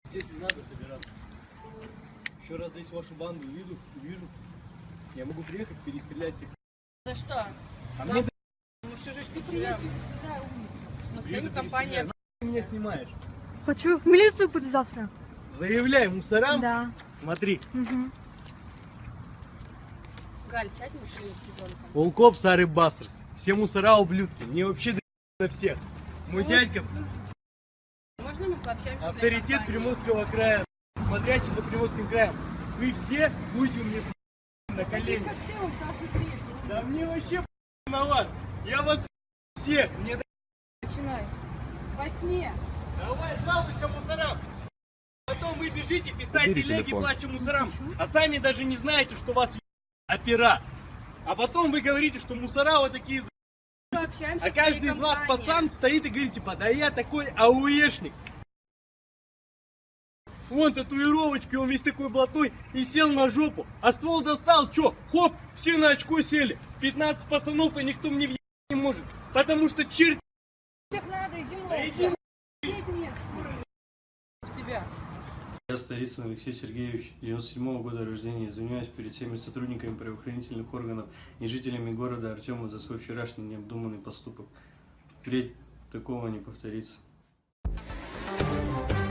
Здесь не надо собираться. Еще раз здесь вашу банду увижу, я могу приехать, перестрелять всех. За что? А мне Мы всю жизнь не приехали. Мы стоим, компания. Ты меня снимаешь. Хочу в милицию буду завтра. Заявляй мусорам. Да. Смотри. Угу. Галь, сядь в машину с ребенком. Волкоп, Сары Бастерс. Все мусора ублюдки. Мне вообще на всех. Мой дядька Можно мы пообщаемся? авторитет Приморского края. Смотрящий за Приморским краем. Вы все будете у меня на колени. Как ты, он каждый третий. Да мне вообще на вас. Я вас всех. Мне Начинай. Во сне. давай жалуйся мусорам. Потом вы бежите писать Убери телеги, телефон. плачем мусорам. А сами даже не знаете, что вас опера. А потом вы говорите, что мусора вот такие. Пообщаемся А с каждый своей из вас компанией. пацан стоит и говорит, типа, да я такой ауешник. Вон татуировочки, он весь такой блатной и сел на жопу. А ствол достал, чё? Хоп, все на очко сели. 15 пацанов, и никто мне въебать не может. Потому что черт. Всех надо, иди иди молча. Тебя. Я Старицын Алексей Сергеевич, 97-го года рождения. Извиняюсь перед всеми сотрудниками правоохранительных органов и жителями города Артема за свой вчерашний необдуманный поступок. Впредь такого не повторится.